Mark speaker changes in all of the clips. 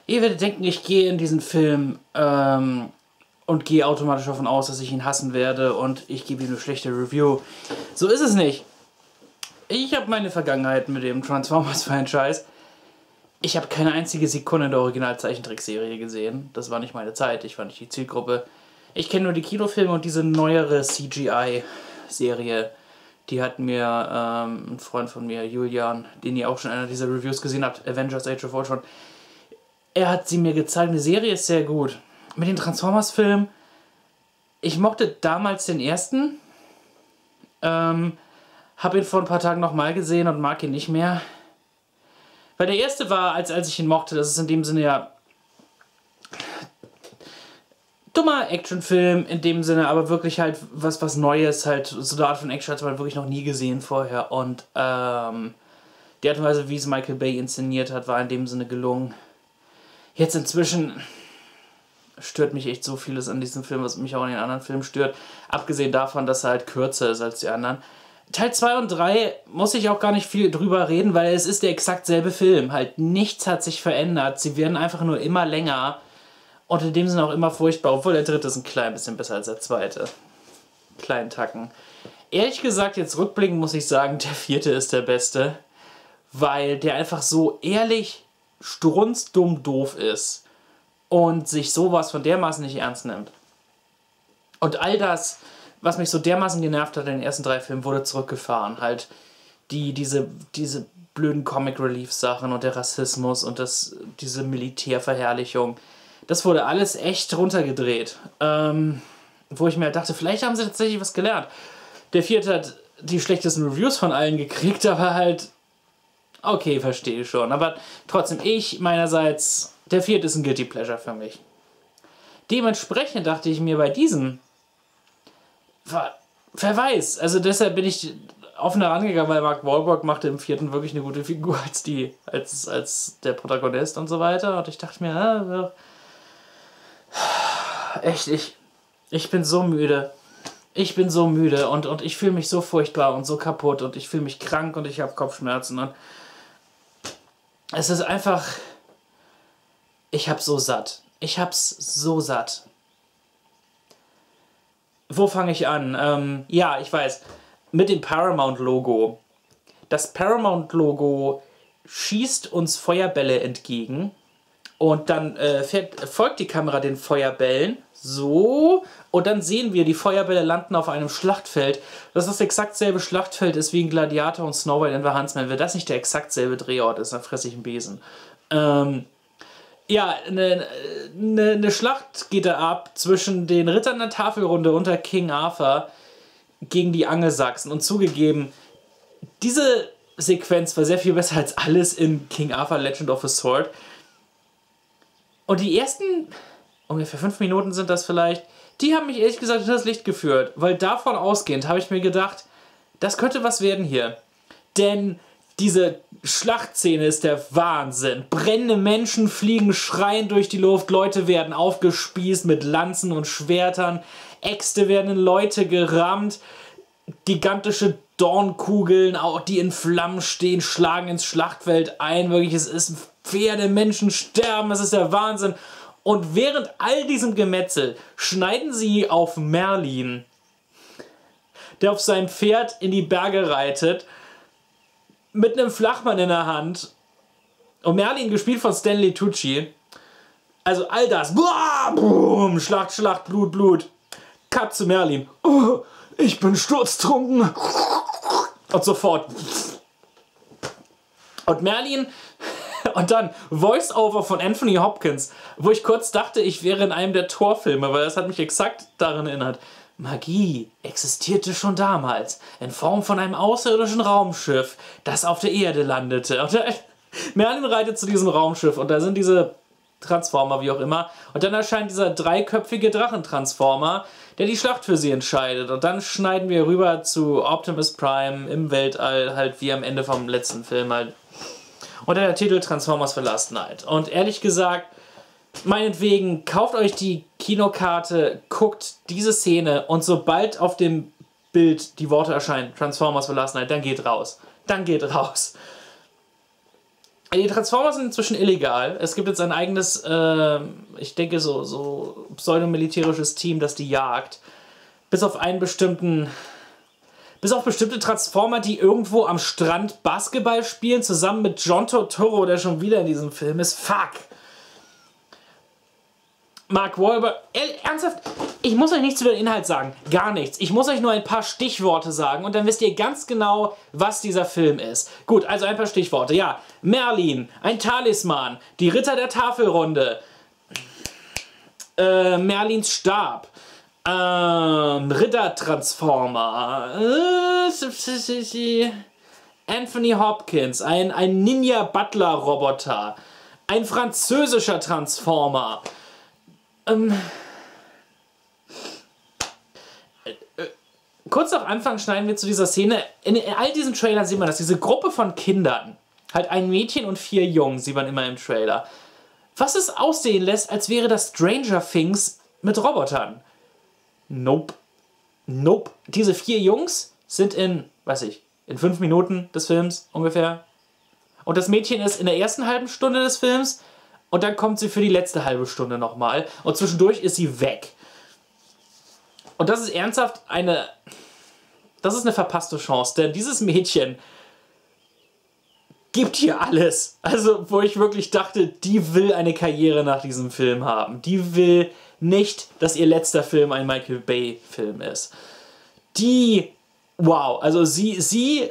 Speaker 1: Ihr werdet denken, ich gehe in diesen Film und gehe automatisch davon aus, dass ich ihn hassen werde und ich gebe ihm eine schlechte Review. So ist es nicht. Ich habe meine Vergangenheit mit dem Transformers-Franchise. Ich habe keine einzige Sekunde der Original-Zeichentrickserie gesehen. Das war nicht meine Zeit, ich war nicht die Zielgruppe. Ich kenne nur die Kinofilme und diese neuere CGI-Serie. Die hat mir ein Freund von mir, Julian, den ihr auch schon in einer dieser Reviews gesehen habt, Avengers Age of Ultron. Er hat sie mir gezeigt, eine Serie ist sehr gut. Mit den Transformers-Filmen, ich mochte damals den ersten. Habe ihn vor ein paar Tagen nochmal gesehen und mag ihn nicht mehr. Weil der erste war, als ich ihn mochte, das ist in dem Sinne ja dummer Actionfilm, in dem Sinne, aber wirklich halt was Neues, halt so eine Art von Action hat man wirklich noch nie gesehen vorher. Und die Art und Weise, wie es Michael Bay inszeniert hat, war in dem Sinne gelungen. Jetzt inzwischen stört mich echt so vieles an diesem Film, was mich auch an den anderen Filmen stört. Abgesehen davon, dass er halt kürzer ist als die anderen. Teil 2 und 3 muss ich auch gar nicht viel drüber reden, weil es ist der exakt selbe Film. Halt nichts hat sich verändert. Sie werden einfach nur immer länger und in dem Sinne auch immer furchtbar. Obwohl der dritte ist ein klein bisschen besser als der zweite. Kleinen Tacken. Ehrlich gesagt, jetzt rückblickend muss ich sagen, der vierte ist der beste. Weil der einfach so ehrlich strunzdumm doof ist. Und sich sowas von dermaßen nicht ernst nimmt. Und all das, was mich so dermaßen genervt hat in den ersten 3 Filmen, wurde zurückgefahren. Halt diese blöden Comic-Relief-Sachen und der Rassismus und diese Militärverherrlichung. Das wurde alles echt runtergedreht. Wo ich mir dachte, vielleicht haben sie tatsächlich was gelernt. Der vierte hat die schlechtesten Reviews von allen gekriegt, aber halt... Okay, verstehe schon. Aber trotzdem, meinerseits... Der vierte ist ein Guilty Pleasure für mich. Dementsprechend dachte ich mir bei diesem... Wer weiß, also deshalb bin ich offener rangegangen, weil Mark Wahlberg machte im vierten wirklich eine gute Figur als der Protagonist und so weiter. Und ich dachte mir, echt, ich bin so müde. Ich bin so müde und ich fühle mich so furchtbar und so kaputt und ich fühle mich krank und ich habe Kopfschmerzen und es ist einfach... Ich hab's so satt. Ich hab's so satt. Wo fange ich an? Ja, ich weiß. Mit dem Paramount-Logo. Das Paramount-Logo schießt uns Feuerbälle entgegen. Und dann folgt die Kamera den Feuerbällen. So. Und dann sehen wir, die Feuerbälle landen auf einem Schlachtfeld. Das exakt selbe Schlachtfeld ist wie in Gladiator und Snow White and the Huntsman. Wenn das nicht der exakt selbe Drehort ist, dann fresse ich einen Besen. Ja, eine Schlacht geht da ab zwischen den Rittern der Tafelrunde unter King Arthur gegen die Angelsachsen. Und zugegeben, diese Sequenz war sehr viel besser als alles in King Arthur Legend of the Sword. Und die ersten, ungefähr 5 Minuten sind das vielleicht, die haben mich ehrlich gesagt in das Licht geführt. Weil davon ausgehend habe ich mir gedacht, das könnte was werden hier. Denn diese Schlachtszene ist der Wahnsinn. Brennende Menschen fliegen schreiend durch die Luft, Leute werden aufgespießt mit Lanzen und Schwertern, Äxte werden in Leute gerammt, gigantische Dornkugeln, auch die in Flammen stehen, schlagen ins Schlachtfeld ein. Wirklich, es ist Pferde, Menschen sterben, es ist der Wahnsinn. Und während all diesem Gemetzel schneiden sie auf Merlin, der auf seinem Pferd in die Berge reitet, mit einem Flachmann in der Hand. Und Merlin, gespielt von Stanley Tucci. Also all das. Boah, boom, Schlacht, Schlacht, Blut, Blut. Cut zu Merlin. Oh, ich bin sturztrunken. Und sofort. Und Merlin. Und dann Voice-Over von Anthony Hopkins. Wo ich kurz dachte, ich wäre in einem der Thor-Filme, weil das hat mich exakt daran erinnert. Magie existierte schon damals, in Form von einem außerirdischen Raumschiff, das auf der Erde landete. Und Merlin reitet zu diesem Raumschiff und da sind diese Transformer, wie auch immer. Und dann erscheint dieser 3-köpfige Drachentransformer, der die Schlacht für sie entscheidet. Und dann schneiden wir rüber zu Optimus Prime im Weltall, halt wie am Ende vom letzten Film halt. Und der Titel Transformers The Last Night. Und ehrlich gesagt, meinetwegen, kauft euch die Kinokarte, guckt diese Szene und sobald auf dem Bild die Worte erscheinen, Transformers The Last Night, dann geht raus. Dann geht raus. Die Transformers sind inzwischen illegal. Es gibt jetzt ein eigenes, ich denke, so pseudomilitärisches Team, das die jagt. Bis auf bestimmte Transformer, die irgendwo am Strand Basketball spielen, zusammen mit John Turturro, der schon wieder in diesem Film ist. Fuck! Mark Wahlberg, ernsthaft, ich muss euch nichts über den Inhalt sagen, gar nichts. Ich muss euch nur ein paar Stichworte sagen und dann wisst ihr ganz genau, was dieser Film ist. Gut, also ein paar Stichworte, ja. Merlin, ein Talisman, die Ritter der Tafelrunde, Merlins Stab, Ritter-Transformer, Anthony Hopkins, ein Ninja-Butler-Roboter, ein französischer Transformer, kurz nach Anfang schneiden wir zu dieser Szene. In all diesen Trailern sieht man, dass diese Gruppe von Kindern, halt ein Mädchen und 4 Jungs, sieht man immer im Trailer, was es aussehen lässt, als wäre das Stranger Things mit Robotern. Nope. Nope. Diese 4 Jungs sind in 5 Minuten des Films ungefähr. Und das Mädchen ist in der ersten halben Stunde des Films. Und dann kommt sie für die letzte halbe Stunde nochmal. Und zwischendurch ist sie weg. Und das ist ernsthaft das ist eine verpasste Chance. Denn dieses Mädchen gibt hier alles. Also, wo ich wirklich dachte, die will eine Karriere nach diesem Film haben. Die will nicht, dass ihr letzter Film ein Michael Bay-Film ist. Wow. Also sie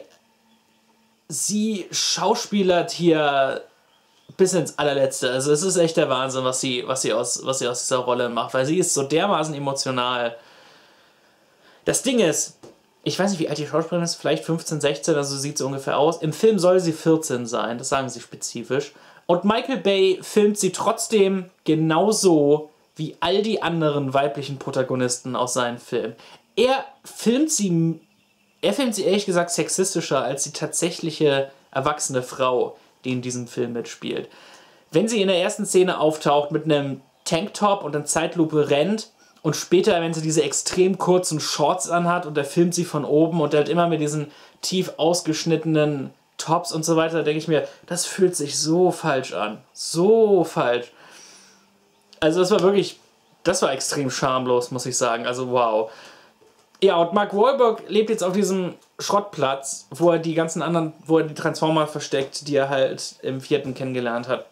Speaker 1: schauspielert hier bis ins allerletzte. Also es ist echt der Wahnsinn, was sie aus dieser Rolle macht, weil sie ist so dermaßen emotional. Das Ding ist, ich weiß nicht, wie alt die Schauspielerin ist, vielleicht 15, 16, also sieht sie ungefähr aus. Im Film soll sie 14 sein, das sagen sie spezifisch. Und Michael Bay filmt sie trotzdem genauso wie all die anderen weiblichen Protagonisten aus seinen Filmen. Er filmt sie ehrlich gesagt sexistischer als die tatsächliche erwachsene Frau, die in diesem Film mitspielt. Wenn sie in der ersten Szene auftaucht mit einem Tanktop und in Zeitlupe rennt und später, wenn sie diese extrem kurzen Shorts anhat und er filmt sie von oben und er hat immer mit diesen tief ausgeschnittenen Tops und so weiter, da denke ich mir, das fühlt sich so falsch an. So falsch. Also das war extrem schamlos, muss ich sagen. Also wow. Ja, und Mark Wahlberg lebt jetzt auf diesem Schrottplatz, wo er die Transformer versteckt, die er halt im 4. kennengelernt hat.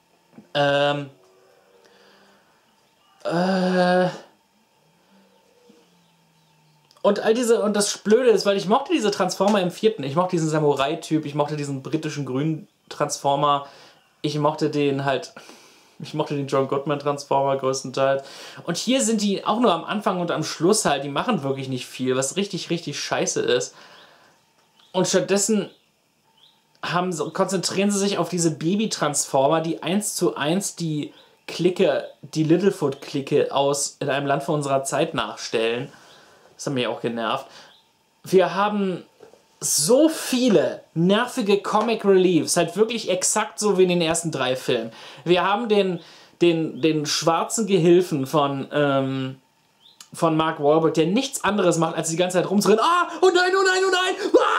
Speaker 1: Und das Blöde ist, weil ich mochte diese Transformer im 4. Ich mochte diesen Samurai-Typ, ich mochte diesen britischen grünen Transformer, ich mochte den John Goodman Transformer größtenteils. Und hier sind die auch nur am Anfang und am Schluss halt, die machen wirklich nicht viel, was richtig, richtig scheiße ist. Und stattdessen konzentrieren sie sich auf diese Baby-Transformer, die 1:1 die Littlefoot-Clique in einem Land vor unserer Zeit nachstellen. Das hat mich auch genervt. Wir haben so viele nervige Comic Reliefs, halt wirklich exakt so wie in den ersten 3 Filmen. Wir haben den schwarzen Gehilfen von Mark Wahlberg, der nichts anderes macht, als die ganze Zeit rumzurennen. Ah, oh nein, oh nein, oh nein!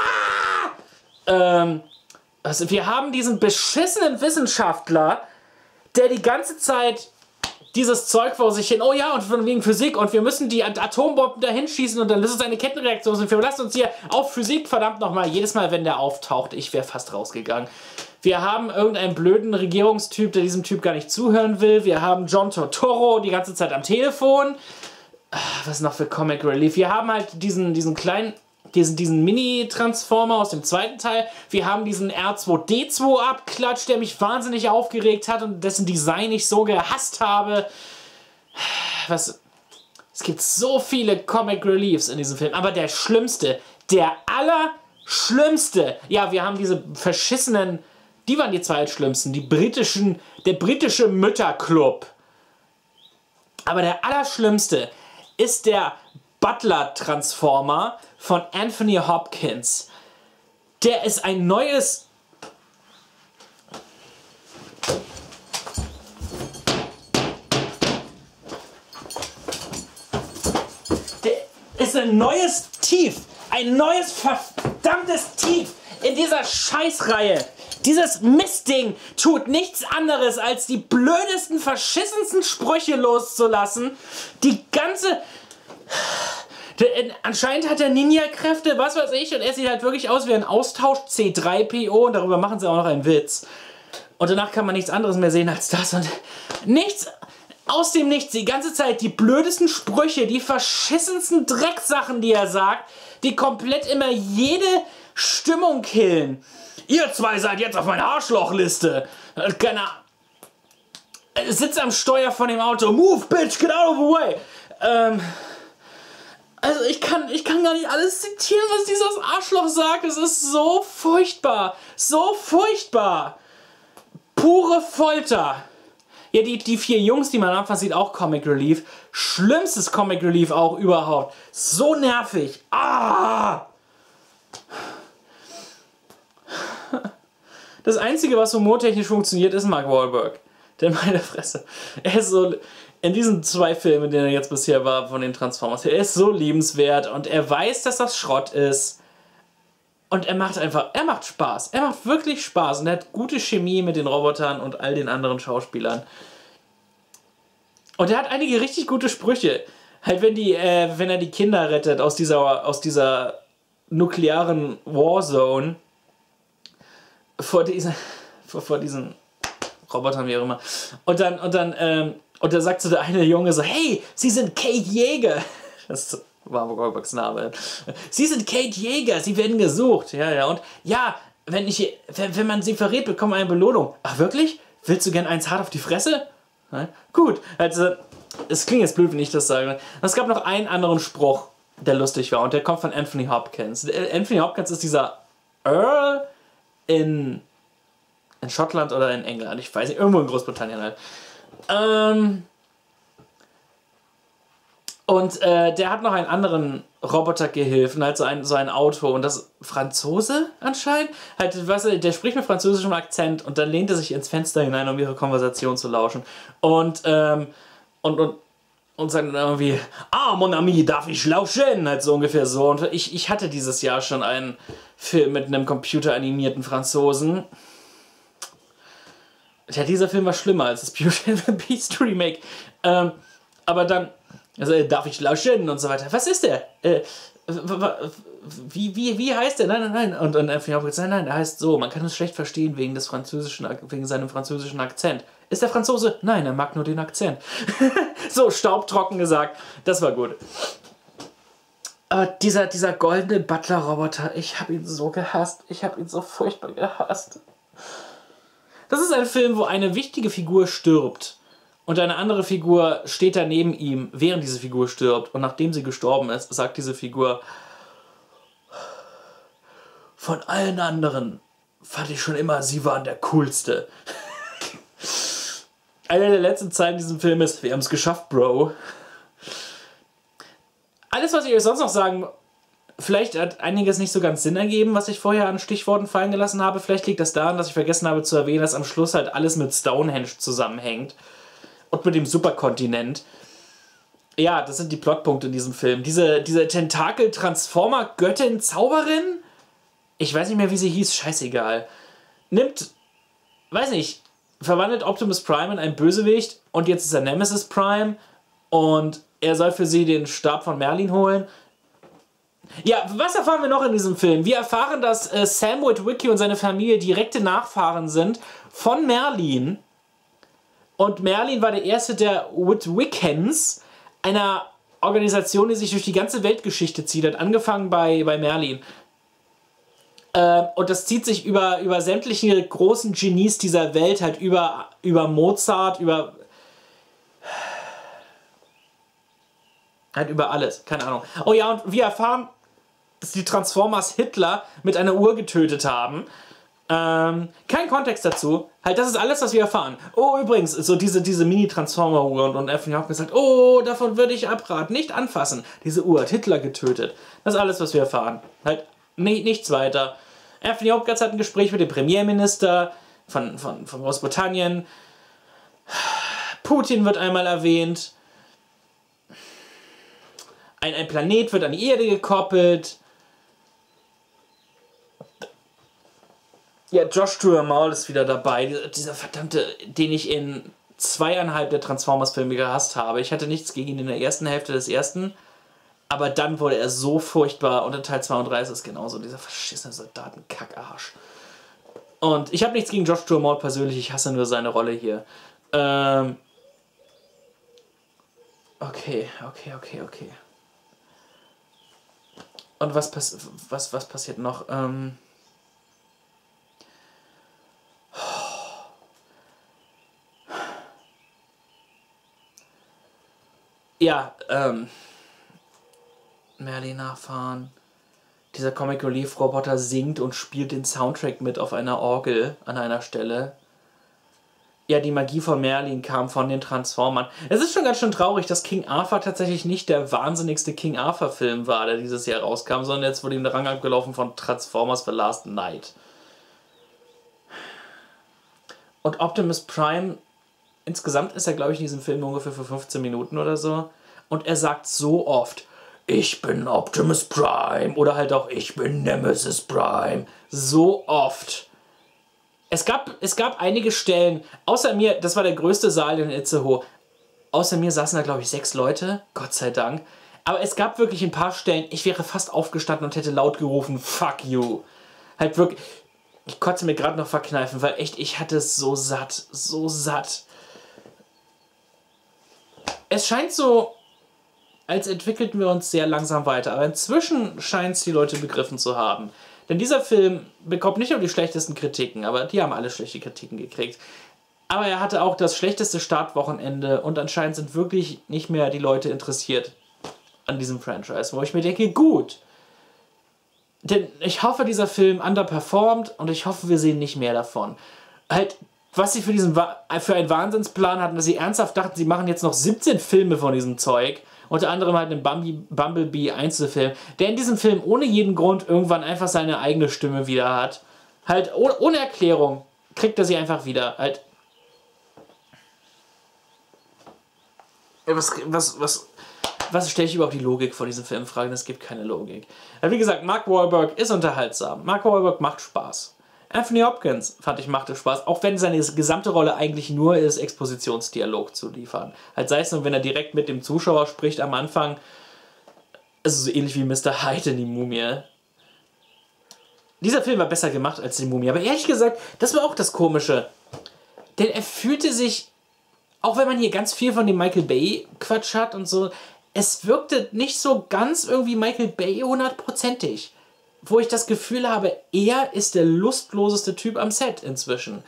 Speaker 1: Ah! Also wir haben diesen beschissenen Wissenschaftler, der die ganze Zeit dieses Zeug vor sich hin, oh ja, und von wegen Physik, und wir müssen die Atombomben dahin schießen und dann ist es eine Kettenreaktion und wir lassen uns hier auf Physik, verdammt nochmal, jedes Mal, wenn der auftaucht, ich wäre fast rausgegangen. Wir haben irgendeinen blöden Regierungstyp, der diesem Typ gar nicht zuhören will. Wir haben John Turturro die ganze Zeit am Telefon. Was noch für Comic Relief? Wir haben halt diesen Mini-Transformer aus dem 2. Teil. Wir haben diesen R2-D2-Abklatsch, der mich wahnsinnig aufgeregt hat und dessen Design ich so gehasst habe. Es gibt so viele Comic Reliefs in diesem Film, aber der schlimmste, der allerschlimmste, ja, wir haben diese verschissenen, die waren die zweitschlimmsten, der britische Mütterclub. Aber der allerschlimmste ist der Butler-Transformer von Anthony Hopkins. Der ist ein neues... Der ist ein neues Tief ein neues verdammtes Tief in dieser Scheißreihe. Dieses Mistding tut nichts anderes, als die blödesten, verschissensten Sprüche loszulassen. Die ganze... Anscheinend hat er Ninja-Kräfte, was weiß ich, und er sieht halt wirklich aus wie ein Austausch C3PO und darüber machen sie auch noch einen Witz. Und danach kann man nichts anderes mehr sehen als das und nichts aus dem Nichts. Die ganze Zeit die blödesten Sprüche, die verschissensten Drecksachen, die er sagt, die komplett immer jede Stimmung killen. Ihr zwei seid jetzt auf meiner Arschlochliste. Keine Ahnung. Sitzt am Steuer von dem Auto. Move, bitch, get out of the way. Also ich kann gar nicht alles zitieren, was dieses Arschloch sagt. Es ist so furchtbar. So furchtbar. Pure Folter. Ja, die 4 Jungs, die man am Anfang sieht, auch Comic Relief. Schlimmstes Comic Relief auch überhaupt. So nervig. Ah! Das Einzige, was humortechnisch funktioniert, ist Mark Wahlberg. Denn meine Fresse. Er ist so... In diesen 2 Filmen, in denen er jetzt bisher war, von den Transformers, er ist so liebenswert und er weiß, dass das Schrott ist. Und er macht Spaß. Er macht wirklich Spaß und er hat gute Chemie mit den Robotern und all den anderen Schauspielern. Und er hat einige richtig gute Sprüche. Halt, wenn er die Kinder rettet aus dieser nuklearen Warzone vor diesen Robotern, wie auch immer. Und da sagt so der eine Junge so, hey, Sie sind Kate Jäger. Das war Goldbergs Name. Sie sind Kate Jäger, Sie werden gesucht. Ja, und ja, wenn man sie verrät, bekommt man eine Belohnung. Ach, wirklich? Willst du gern eins hart auf die Fresse? Ja, gut, also, es klingt jetzt blöd, wenn ich das sage. Es gab noch einen anderen Spruch, der lustig war, und der kommt von Anthony Hopkins. Anthony Hopkins ist dieser Earl in Schottland oder in England, ich weiß nicht, irgendwo in Großbritannien halt. Der hat noch einen anderen Robotergehilfen, halt so ein Auto, und das Franzose anscheinend, halt, weißt du, der spricht mit französischem Akzent und dann lehnt er sich ins Fenster hinein, um ihre Konversation zu lauschen. Und sagt dann irgendwie, mon ami, darf ich lauschen? Halt so ungefähr so. Und ich hatte dieses Jahr schon einen Film mit einem computeranimierten Franzosen. Ja, dieser Film war schlimmer als das Beauty and the Beast Remake. Aber dann, also, darf ich lauschen und so weiter. Was ist der? Wie heißt der? Nein. Und Anthony Hopkins, nein, er heißt so. Man kann es schlecht verstehen wegen seinem französischen Akzent. Ist der Franzose? Nein, er mag nur den Akzent. So, staubtrocken gesagt. Das war gut. Aber dieser goldene Butler-Roboter, ich habe ihn so gehasst. Ich habe ihn so furchtbar gehasst. Das ist ein Film, wo eine wichtige Figur stirbt und eine andere Figur steht da neben ihm, während diese Figur stirbt. Und nachdem sie gestorben ist, sagt diese Figur, von allen anderen fand ich schon immer, sie waren der Coolste. Einer der letzten Zeilen in diesem Film ist, wir haben es geschafft, Bro. Alles, was ich euch sonst noch sagen... Vielleicht hat einiges nicht so ganz Sinn ergeben, was ich vorher an Stichworten fallen gelassen habe. Vielleicht liegt das daran, dass ich vergessen habe zu erwähnen, dass am Schluss halt alles mit Stonehenge zusammenhängt. Und mit dem Superkontinent. Ja, das sind die Plotpunkte in diesem Film. Diese Tentakel-Transformer-Göttin, Zauberin? Ich weiß nicht mehr, wie sie hieß, scheißegal. Verwandelt Optimus Prime in einen Bösewicht und jetzt ist er Nemesis Prime und er soll für sie den Stab von Merlin holen. Ja, was erfahren wir noch in diesem Film? Wir erfahren, dass Sam Witwicky und seine Familie direkte Nachfahren sind von Merlin. Und Merlin war der erste der Witwickens, einer Organisation, die sich durch die ganze Weltgeschichte zieht. Hat angefangen bei Merlin. Und das zieht sich über sämtliche großen Genies dieser Welt, halt über Mozart, über alles, keine Ahnung. Oh ja, und wir erfahren, dass die Transformers Hitler mit einer Uhr getötet haben. Kein Kontext dazu. Halt, das ist alles, was wir erfahren. Oh, übrigens, so diese Mini-Transformer-Uhr und Anthony Hopkins sagt, oh, davon würde ich abraten, nicht anfassen. Diese Uhr hat Hitler getötet. Das ist alles, was wir erfahren. Halt, nichts weiter. Anthony Hopkins hat ein Gespräch mit dem Premierminister von Großbritannien. Putin wird einmal erwähnt. Ein Planet wird an die Erde gekoppelt. Ja, Josh Duhamel ist wieder dabei. Dieser verdammte, den ich in 2,5 der Transformers-Filme gehasst habe. Ich hatte nichts gegen ihn in der ersten Hälfte des ersten, aber dann wurde er so furchtbar und in Teil 32 ist genauso dieser verschissene Soldaten-Kackarsch. Und ich habe nichts gegen Josh Duhamel persönlich, ich hasse nur seine Rolle hier. Okay. Und was passiert noch? Ja, Merlin nachfahren. Dieser Comic Relief Roboter singt und spielt den Soundtrack mit auf einer Orgel an einer Stelle. Ja, die Magie von Merlin kam von den Transformern. Es ist schon ganz schön traurig, dass King Arthur tatsächlich nicht der wahnsinnigste King Arthur Film war, der dieses Jahr rauskam, sondern jetzt wurde ihm der Rang abgelaufen von Transformers The Last Knight. Und Optimus Prime, insgesamt ist er, glaube ich, in diesem Film ungefähr für 15 Minuten oder so. Und er sagt so oft, ich bin Optimus Prime oder halt auch ich bin Nemesis Prime. So oft. Es gab einige Stellen, außer mir, das war der größte Saal in Itzehoe, außer mir saßen da, glaube ich, 6 Leute, Gott sei Dank. Aber es gab wirklich ein paar Stellen, ich wäre fast aufgestanden und hätte laut gerufen, fuck you. Halt wirklich, ich konnte mir gerade noch verkneifen, weil echt, ich hatte es so satt, so satt. Es scheint so, als entwickelten wir uns sehr langsam weiter, aber inzwischen scheint es die Leute begriffen zu haben. Denn dieser Film bekommt nicht nur die schlechtesten Kritiken, aber die haben alle schlechte Kritiken gekriegt. Aber er hatte auch das schlechteste Startwochenende und anscheinend sind wirklich nicht mehr die Leute interessiert an diesem Franchise, wo ich mir denke, gut. Denn ich hoffe, dieser Film underperformt und ich hoffe, wir sehen nicht mehr davon. Halt, was sie für einen Wahnsinnsplan hatten, dass sie ernsthaft dachten, sie machen jetzt noch 17 Filme von diesem Zeug. Unter anderem halt einen Bumblebee-Einzelfilm, der in diesem Film ohne jeden Grund irgendwann einfach seine eigene Stimme wieder hat. Halt, ohne Erklärung kriegt er sie einfach wieder. Halt. Was stelle ich überhaupt die Logik vor diesem Film in Frage? Es gibt keine Logik. Ja, wie gesagt, Mark Wahlberg ist unterhaltsam. Mark Wahlberg macht Spaß. Anthony Hopkins, fand ich, machte Spaß, auch wenn seine gesamte Rolle eigentlich nur ist, Expositionsdialog zu liefern. Halt sei es nur, wenn er direkt mit dem Zuschauer spricht am Anfang, also so ähnlich wie Mr. Hyde in die Mumie. Dieser Film war besser gemacht als die Mumie, aber ehrlich gesagt, das war auch das Komische. Denn er fühlte sich, auch wenn man hier ganz viel von dem Michael Bay Quatsch hat und so, es wirkte nicht so ganz irgendwie Michael Bay 100%ig. Wo ich das Gefühl habe, er ist der lustloseste Typ am Set inzwischen.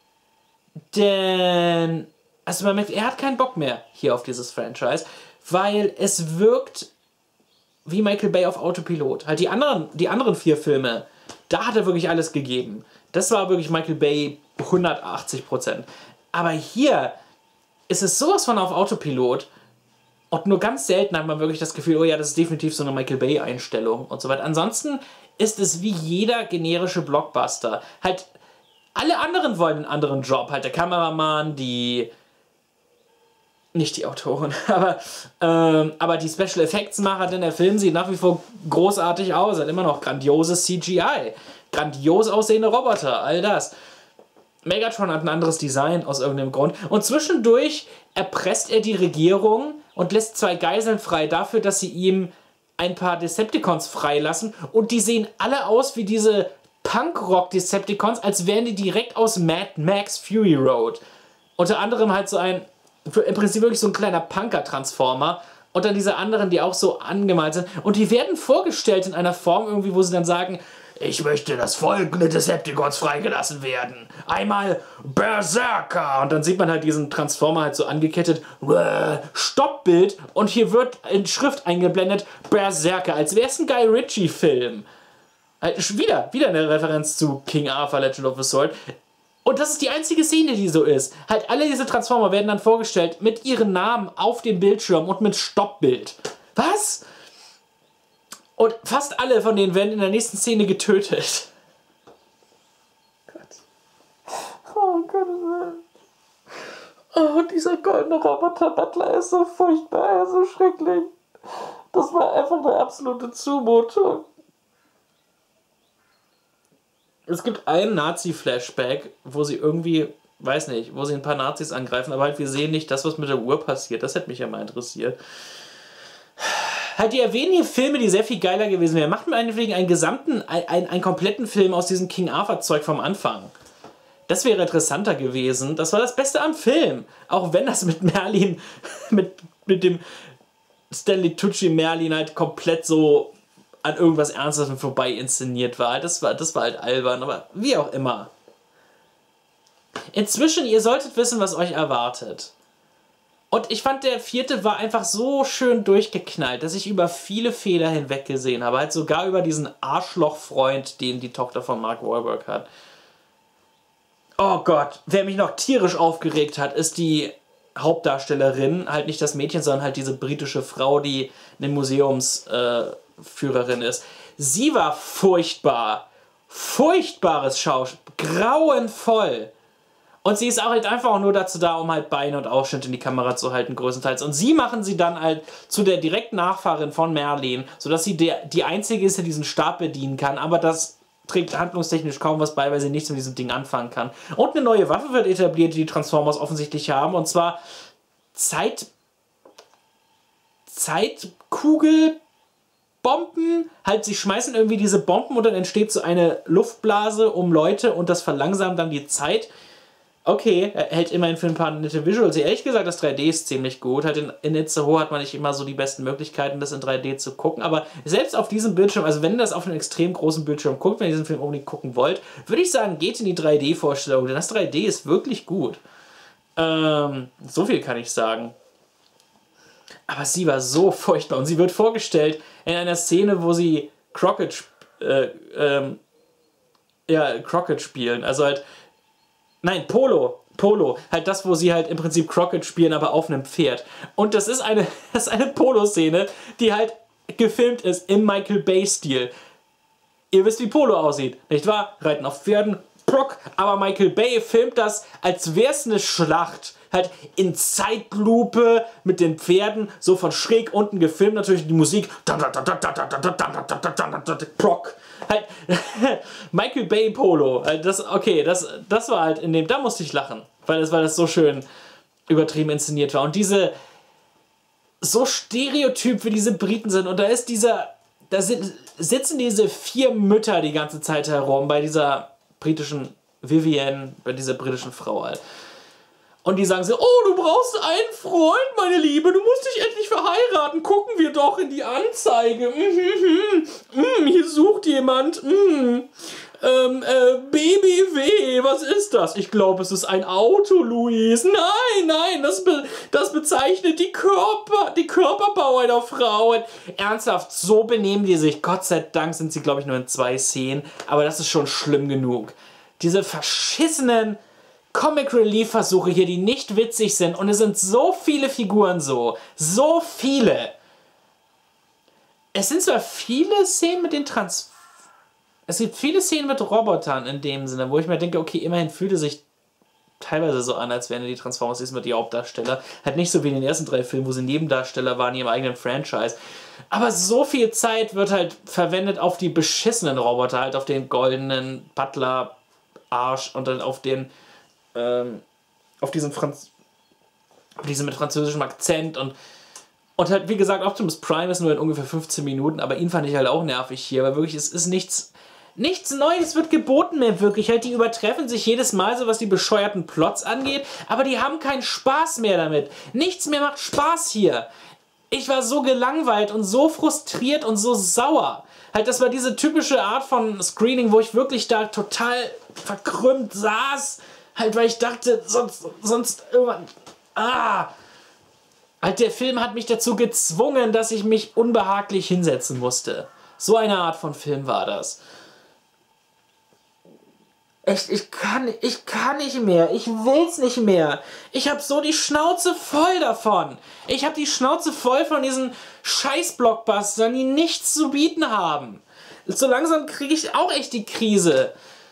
Speaker 1: Denn, also man merkt, er hat keinen Bock mehr hier auf dieses Franchise, weil es wirkt wie Michael Bay auf Autopilot. Halt die anderen 4 Filme, da hat er wirklich alles gegeben. Das war wirklich Michael Bay 180%. Aber hier ist es sowas von auf Autopilot. Und nur ganz selten hat man wirklich das Gefühl, oh ja, das ist definitiv so eine Michael Bay-Einstellung und so weiter. Ansonsten ist es wie jeder generische Blockbuster. Halt, alle anderen wollen einen anderen Job. Halt der Kameramann, nicht die Autoren, aber die Special Effects Macher, denn der Film sieht nach wie vor großartig aus. Hat immer noch grandioses CGI. Grandios aussehende Roboter, all das. Megatron hat ein anderes Design aus irgendeinem Grund. Und zwischendurch erpresst er die Regierung und lässt 2 Geiseln frei dafür, dass sie ihm ein paar Decepticons freilassen. Und die sehen alle aus wie diese Punkrock-Decepticons, als wären die direkt aus Mad Max Fury Road. Unter anderem halt so im Prinzip wirklich so ein kleiner Punker-Transformer. Und dann diese anderen, die auch so angemalt sind. Und die werden vorgestellt in einer Form irgendwie, wo sie dann sagen, ich möchte, dass folgende Decepticons freigelassen werden. Einmal Berserker. Und dann sieht man halt diesen Transformer halt so angekettet. Stoppbild. Und hier wird in Schrift eingeblendet Berserker. Als wäre es ein Guy Ritchie-Film. Halt wieder eine Referenz zu King Arthur, Legend of the Sword. Und das ist die einzige Szene, die so ist. Halt alle diese Transformer werden dann vorgestellt mit ihren Namen auf dem Bildschirm und mit Stoppbild. Was? Und fast alle von denen werden in der nächsten Szene getötet. Gott. Oh Gott. Oh, dieser goldene Roboter-Butler ist so furchtbar, er ist so schrecklich. Das war einfach eine absolute Zumutung. Es gibt einen Nazi-Flashback, wo sie irgendwie, weiß nicht, wo sie ein paar Nazis angreifen, aber halt wir sehen nicht das, was mit der Uhr passiert. Das hätte mich ja mal interessiert. Halt, die erwähnen hier Filme, die sehr viel geiler gewesen wären. Macht mir meinetwegen einen kompletten Film aus diesem King Arthur-Zeug vom Anfang. Das wäre interessanter gewesen. Das war das Beste am Film. Auch wenn das mit Merlin, mit dem Stanley Tucci Merlin halt komplett so an irgendwas Ernstes vorbei inszeniert war. Das war halt albern, aber wie auch immer. Inzwischen, ihr solltet wissen, was euch erwartet. Und ich fand, der 4. war einfach so schön durchgeknallt, dass ich über viele Fehler hinweggesehen habe. Halt sogar über diesen Arschlochfreund, den die Tochter von Mark Wahlberg hat. Oh Gott, wer mich noch tierisch aufgeregt hat, ist die Hauptdarstellerin. Halt nicht das Mädchen, sondern halt diese britische Frau, die eine Museumsführerin ist. Sie war furchtbar. Furchtbares Schauspiel. Grauenvoll. Und sie ist auch halt einfach auch nur dazu da, um halt Beine und Ausschnitt in die Kamera zu halten, größtenteils. Und sie machen sie dann halt zu der direkten Nachfahrin von Merlin, sodass sie die einzige ist, die diesen Stab bedienen kann. Aber das trägt handlungstechnisch kaum was bei, weil sie nichts mit diesem Ding anfangen kann. Und eine neue Waffe wird etabliert, die die Transformers offensichtlich haben. Und zwar Zeitkugelbomben. Halt, sie schmeißen irgendwie diese Bomben und dann entsteht so eine Luftblase um Leute und das verlangsamt dann die Zeit. Okay, er hält immerhin für ein paar nette Visuals. Ehrlich gesagt, das 3D ist ziemlich gut. Halt in Itzehoe hat man nicht immer so die besten Möglichkeiten, das in 3D zu gucken. Aber selbst auf diesem Bildschirm, also wenn ihr das auf einem extrem großen Bildschirm guckt, wenn ihr diesen Film unbedingt gucken wollt, würde ich sagen, geht in die 3D-Vorstellung. Denn das 3D ist wirklich gut. So viel kann ich sagen. Aber sie war so furchtbar. Und sie wird vorgestellt in einer Szene, wo sie Crockett spielen. Also halt... Nein, Polo. Halt das, wo sie halt im Prinzip Crockett spielen, aber auf einem Pferd. Und das ist eine Polo-Szene, die halt gefilmt ist im Michael Bay-Stil. Ihr wisst, wie Polo aussieht, nicht wahr? Reiten auf Pferden, Prock. Aber Michael Bay filmt das, als wäre es eine Schlacht. Halt in Zeitlupe mit den Pferden, so von schräg unten gefilmt, natürlich die Musik. Prock. Halt, Michael Bay Polo. Das war halt in dem, da musste ich lachen, weil das so schön übertrieben inszeniert war. Und diese, so stereotyp wie diese Briten sind, und da sitzen diese 4 Mütter die ganze Zeit herum, bei dieser britischen Vivienne, bei dieser britischen Frau halt. Und die sagen so, oh, du brauchst einen Freund, meine Liebe, du musst dich endlich verheiraten, gucken wir doch in die Anzeige. Hier sucht jemand. BBW, was ist das? Ich glaube, es ist ein Auto, Luis. Nein, das bezeichnet die Körperbau einer Frau. Und ernsthaft, so benehmen die sich. Gott sei Dank sind sie, glaube ich, nur in 2 Szenen, aber das ist schon schlimm genug. Diese verschissenen Comic-Relief-Versuche hier, die nicht witzig sind. Und es sind so viele Figuren so. So viele. Es sind zwar viele Szenen mit den Es gibt viele Szenen mit Robotern in dem Sinne, wo ich mir denke, okay, immerhin fühlte sich teilweise so an, als wären die Transformers diesmal die Hauptdarsteller. Halt nicht so wie in den ersten 3 Filmen, wo sie Nebendarsteller waren, in ihrem eigenen Franchise. Aber so viel Zeit wird halt verwendet auf die beschissenen Roboter, halt auf den goldenen Butler-Arsch und dann auf den auf diesen mit französischem Akzent und halt, wie gesagt, Optimus Prime ist nur in ungefähr 15 Minuten, aber ihn fand ich halt auch nervig hier, weil wirklich, es ist nichts Neues wird geboten mehr, wirklich. Halt, die übertreffen sich jedes Mal, so was die bescheuerten Plots angeht, aber die haben keinen Spaß mehr damit. Nichts mehr macht Spaß hier. Ich war so gelangweilt und so frustriert und so sauer. Halt, das war diese typische Art von Screening, wo ich wirklich da total verkrümmt saß. Halt, weil ich dachte, sonst irgendwann... Halt, der Film hat mich dazu gezwungen, dass ich mich unbehaglich hinsetzen musste. So eine Art von Film war das. Echt, ich kann nicht mehr. Ich will's nicht mehr. Ich hab so die Schnauze voll davon. Ich hab die Schnauze voll von diesen Scheiß-Blockbustern, die nichts zu bieten haben. So langsam kriege ich auch echt die Krise.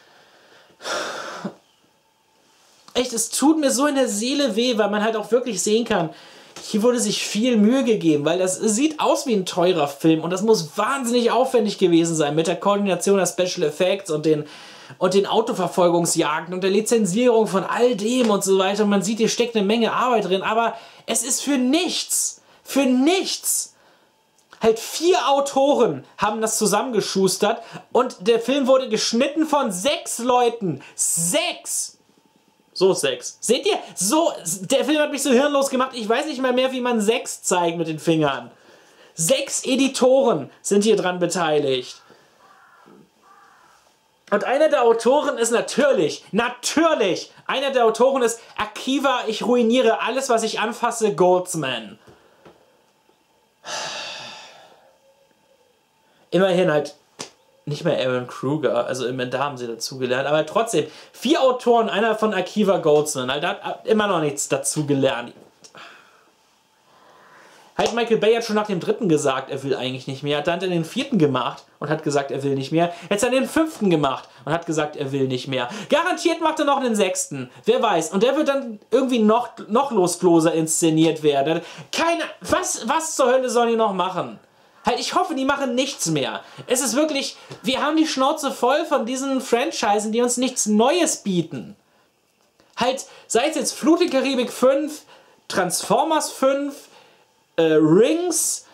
Speaker 1: Echt, es tut mir so in der Seele weh, weil man halt auch wirklich sehen kann, hier wurde sich viel Mühe gegeben, weil das sieht aus wie ein teurer Film und das muss wahnsinnig aufwendig gewesen sein mit der Koordination der Special Effects und den und den Autoverfolgungsjagden und der Lizenzierung von all dem und so weiter. Und man sieht, hier steckt eine Menge Arbeit drin, aber es ist für nichts. Für nichts. Halt 4 Autoren haben das zusammengeschustert und der Film wurde geschnitten von 6 Leuten. 6! So 6. Seht ihr? So, der Film hat mich so hirnlos gemacht. Ich weiß nicht mal mehr, wie man 6 zeigt mit den Fingern. 6 Editoren sind hier dran beteiligt. Und einer der Autoren ist natürlich, einer der Autoren ist Akiva, ich ruiniere alles, was ich anfasse, Goldsman. Immerhin halt nicht mehr Aaron Kruger, also da haben sie dazugelernt, aber trotzdem, 4 Autoren, einer von Akiva Goldsman, halt, hat immer noch nichts dazugelernt. Halt, Michael Bay hat schon nach dem 3. gesagt, er will eigentlich nicht mehr. Dann hat er den 4. gemacht und hat gesagt, er will nicht mehr. Jetzt hat er den 5. gemacht und hat gesagt, er will nicht mehr. Garantiert macht er noch den 6. Wer weiß. Und der wird dann irgendwie noch losloser inszeniert werden. Was zur Hölle sollen die noch machen? Halt, ich hoffe, die machen nichts mehr. Es ist wirklich, wir haben die Schnauze voll von diesen Franchisen, die uns nichts Neues bieten. Halt, sei es jetzt Flut der Karibik 5, Transformers 5, Rings.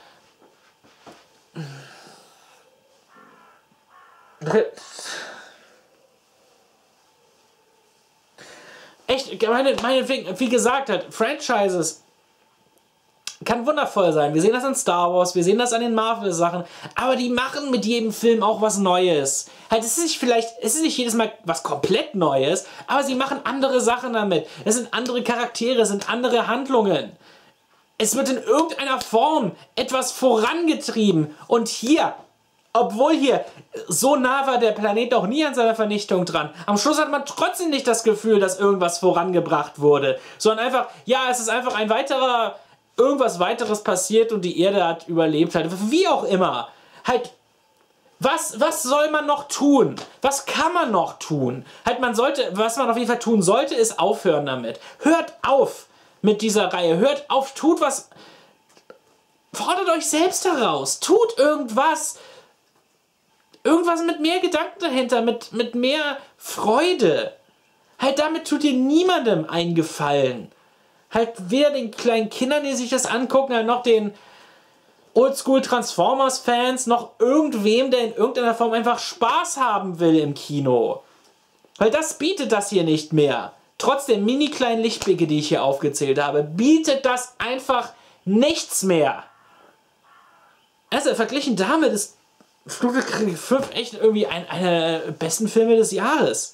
Speaker 1: Echt, meinetwegen, wie gesagt hat, Franchises kann wundervoll sein. Wir sehen das in Star Wars, wir sehen das an den Marvel-Sachen, aber die machen mit jedem Film auch was Neues. Halt, es ist nicht jedes Mal was komplett Neues, aber sie machen andere Sachen damit. Es sind andere Charaktere, es sind andere Handlungen. Es wird in irgendeiner Form etwas vorangetrieben. Und hier, obwohl hier so nah war der Planet auch nie an seiner Vernichtung dran, am Schluss hat man trotzdem nicht das Gefühl, dass irgendwas vorangebracht wurde. Sondern einfach, ja, es ist einfach irgendwas weiteres passiert und die Erde hat überlebt. Halt, wie auch immer. Halt, was soll man noch tun? Was kann man noch tun? Halt, was man auf jeden Fall tun sollte, ist aufhören damit. Hört auf mit dieser Reihe. Hört auf, tut was. Fordert euch selbst heraus. Tut irgendwas. Irgendwas mit mehr Gedanken dahinter, mit mehr Freude. Halt, damit tut ihr niemandem einen Gefallen. Halt, weder den kleinen Kindern, die sich das angucken, noch den Oldschool Transformers Fans, noch irgendwem, der in irgendeiner Form einfach Spaß haben will im Kino. Weil das bietet das hier nicht mehr. Trotz der mini kleinen Lichtblicke, die ich hier aufgezählt habe, bietet das einfach nichts mehr. Also verglichen damit ist Flut der Karibik 5 echt irgendwie einer der besten Filme des Jahres.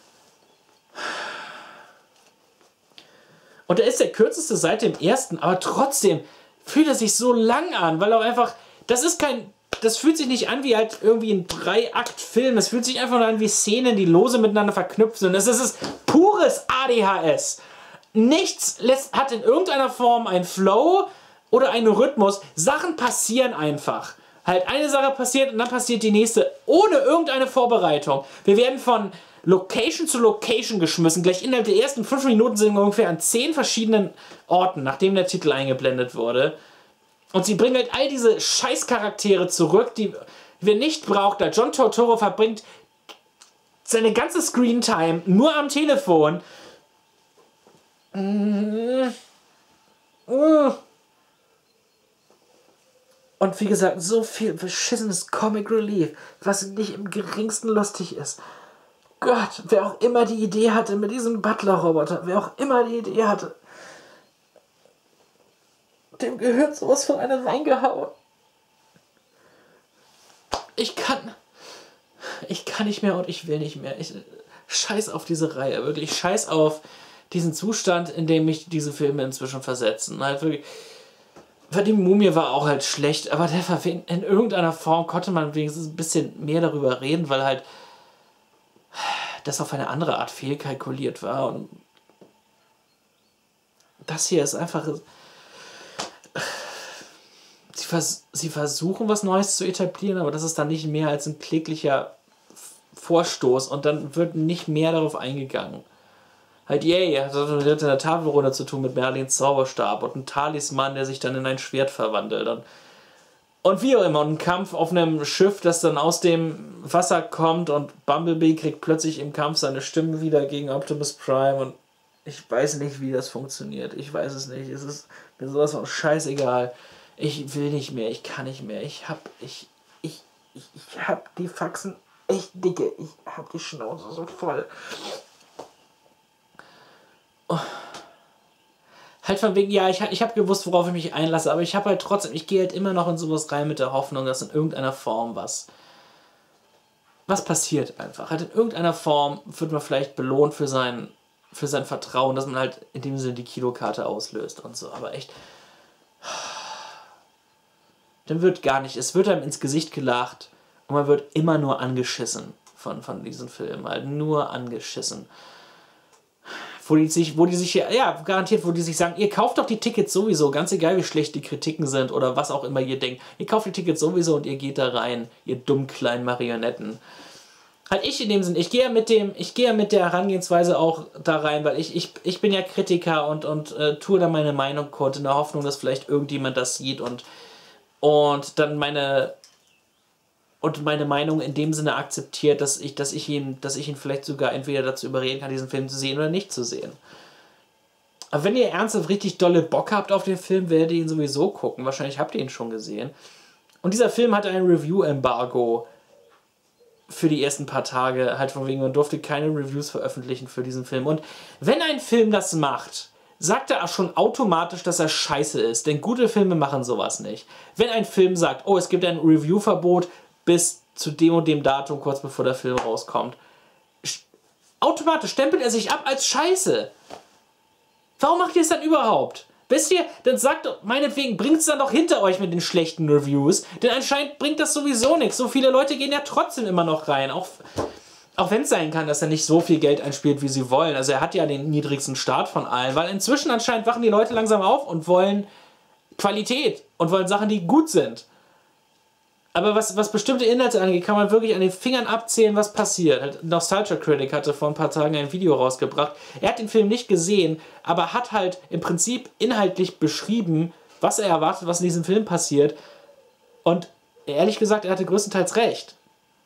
Speaker 1: Und er ist der kürzeste seit dem 1., aber trotzdem fühlt er sich so lang an, weil auch einfach, das fühlt sich nicht an wie halt irgendwie ein 3-Akt-Film, es fühlt sich einfach nur an wie Szenen, die lose miteinander verknüpft sind. Es ist pures ADHS. Nichts hat in irgendeiner Form einen Flow oder einen Rhythmus. Sachen passieren einfach. Halt, eine Sache passiert und dann passiert die nächste, ohne irgendeine Vorbereitung. Wir werden von Location zu Location geschmissen. Gleich innerhalb der ersten 5 Minuten sind wir ungefähr an 10 verschiedenen Orten, nachdem der Titel eingeblendet wurde. Und sie bringen halt all diese Scheißcharaktere zurück, die wir nicht brauchen. Da John Turturro verbringt seine ganze Screentime nur am Telefon. Und wie gesagt, so viel beschissenes Comic Relief, was nicht im geringsten lustig ist. Gott, wer auch immer die Idee hatte mit diesem Butler-Roboter, wer auch immer die Idee hatte, dem gehört sowas von einem reingehauen. Ich kann nicht mehr und ich will nicht mehr. Scheiß auf diese Reihe, wirklich. Scheiß auf diesen Zustand, in dem mich diese Filme inzwischen versetzen. Halt wirklich. Weil die Mumie war auch halt schlecht, aber in irgendeiner Form konnte man wenigstens ein bisschen mehr darüber reden, weil halt das auf eine andere Art fehlkalkuliert war. Und das hier ist einfach. Sie versuchen, was Neues zu etablieren, aber das ist dann nicht mehr als ein kläglicher Vorstoß und dann wird nicht mehr darauf eingegangen. Halt, das hat mit einer Tafelrunde zu tun mit Merlins Zauberstab und ein Talisman, der sich dann in ein Schwert verwandelt. Und Und wie auch immer, ein Kampf auf einem Schiff, das dann aus dem Wasser kommt und Bumblebee kriegt plötzlich im Kampf seine Stimme wieder gegen Optimus Prime und ich weiß nicht, wie das funktioniert. Ich weiß es nicht. Es ist mir sowas von scheißegal. Ich will nicht mehr, ich kann nicht mehr. Ich hab die Faxen echt dicke. Ich hab die Schnauze so voll. Oh. Halt von wegen, ja, ich habe gewusst, worauf ich mich einlasse, aber ich habe halt trotzdem, ich gehe halt immer noch in sowas rein mit der Hoffnung, dass in irgendeiner Form was passiert einfach. Halt in irgendeiner Form wird man vielleicht belohnt für sein Vertrauen, dass man halt in dem Sinne die Kilokarte auslöst und so, aber echt, dann wird gar nicht, es wird einem ins Gesicht gelacht und man wird immer nur angeschissen von diesen Filmen, halt nur angeschissen. Wo die sich, ja, garantiert, wo die sich sagen, ihr kauft doch die Tickets sowieso, ganz egal wie schlecht die Kritiken sind oder was auch immer ihr denkt. Ihr kauft die Tickets sowieso und ihr geht da rein, ihr dummen kleinen Marionetten. Halt ich in dem Sinn, ich gehe ja mit der Herangehensweise auch da rein, weil ich bin ja Kritiker und tue da meine Meinung kund, in der Hoffnung, dass vielleicht irgendjemand das sieht und dann meine Meinung in dem Sinne akzeptiert, dass ich ihn vielleicht sogar entweder dazu überreden kann, diesen Film zu sehen oder nicht zu sehen. Aber wenn ihr ernsthaft richtig dolle Bock habt auf den Film, werdet ihr ihn sowieso gucken. Wahrscheinlich habt ihr ihn schon gesehen. Und dieser Film hatte ein Review-Embargo für die ersten paar Tage. Halt von wegen, man durfte keine Reviews veröffentlichen für diesen Film. Und wenn ein Film das macht, sagt er auch schon automatisch, dass er scheiße ist. Denn gute Filme machen sowas nicht. Wenn ein Film sagt, oh, es gibt ein Review-Verbot, bis zu dem und dem Datum, kurz bevor der Film rauskommt. Automatisch stempelt er sich ab als Scheiße. Warum macht ihr es dann überhaupt? Wisst ihr, dann sagt doch, meinetwegen, bringt es dann doch hinter euch mit den schlechten Reviews, denn anscheinend bringt das sowieso nichts. So viele Leute gehen ja trotzdem immer noch rein, auch wenn es sein kann, dass er nicht so viel Geld einspielt, wie sie wollen. Also er hat ja den niedrigsten Start von allen, weil inzwischen anscheinend wachen die Leute langsam auf und wollen Qualität und wollen Sachen, die gut sind. Aber was bestimmte Inhalte angeht, kann man wirklich an den Fingern abzählen, was passiert. Halt, Nostalgia Critic hatte vor ein paar Tagen ein Video rausgebracht. Er hat den Film nicht gesehen, aber hat halt im Prinzip inhaltlich beschrieben, was er erwartet, was in diesem Film passiert. Und ehrlich gesagt, er hatte größtenteils recht.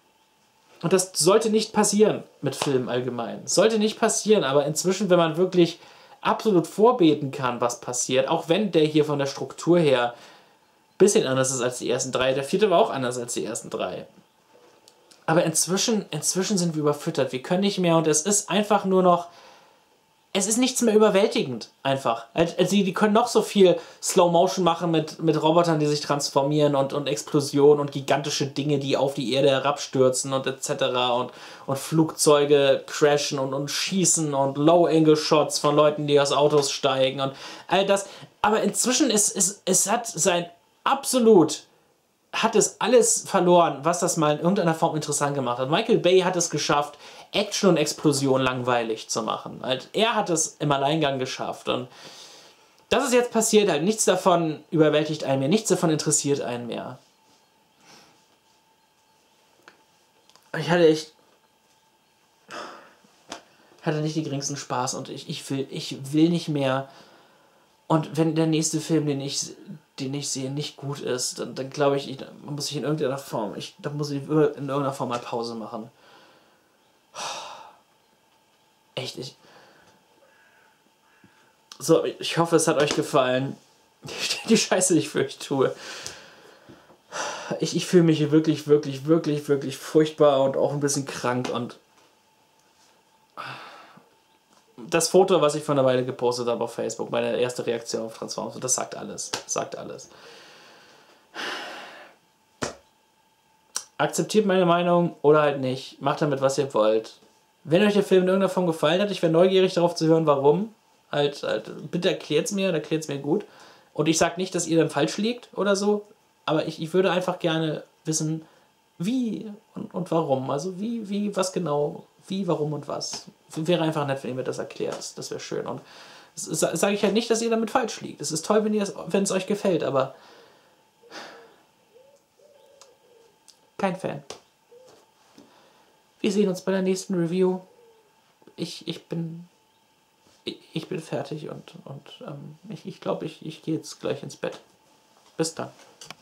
Speaker 1: Und das sollte nicht passieren mit Filmen allgemein. Sollte nicht passieren, aber inzwischen, wenn man wirklich absolut vorbeten kann, was passiert, auch wenn der hier von der Struktur her bisschen anders ist als die ersten drei. Der vierte war auch anders als die ersten drei. Aber inzwischen sind wir überfüttert. Wir können nicht mehr und es ist einfach nur noch... Es ist nichts mehr überwältigend, einfach. Also die können noch so viel Slow-Motion machen mit Robotern, die sich transformieren und Explosionen und gigantische Dinge, die auf die Erde herabstürzen und etc. Und Flugzeuge crashen und schießen und Low-Angle-Shots von Leuten, die aus Autos steigen und all das. Aber inzwischen es hat sein... Absolut hat es alles verloren, was das mal in irgendeiner Form interessant gemacht hat. Michael Bay hat es geschafft, Action und Explosion langweilig zu machen. Halt, er hat es im Alleingang geschafft. Und das ist jetzt passiert, halt nichts davon überwältigt einen mehr, nichts davon interessiert einen mehr. Ich hatte nicht die geringsten Spaß und ich will nicht mehr. Und wenn der nächste Film, den ich sehe, nicht gut ist, dann glaube ich, muss ich in irgendeiner Form mal Pause machen. Echt, ich hoffe, es hat euch gefallen. Die Scheiße, die ich für euch tue. Ich fühle mich hier wirklich, wirklich, wirklich, wirklich furchtbar und auch ein bisschen krank und das Foto, was ich vor einer Weile gepostet habe auf Facebook, meine erste Reaktion auf Transformers, das sagt alles. Sagt alles. Akzeptiert meine Meinung oder halt nicht. Macht damit, was ihr wollt. Wenn euch der Film in irgendeiner Form gefallen hat, ich wäre neugierig darauf zu hören, warum. Bitte erklärt es mir gut. Und ich sage nicht, dass ihr dann falsch liegt oder so, aber ich würde einfach gerne wissen, wie und warum. Also wie, was genau, wie, warum und was. Wäre einfach nett, wenn ihr mir das erklärt. Das wäre schön. Und das sage ich halt nicht, dass ihr damit falsch liegt. Es ist toll, wenn es euch gefällt, aber kein Fan. Wir sehen uns bei der nächsten Review. Ich bin fertig und ich glaube, ich gehe jetzt gleich ins Bett. Bis dann.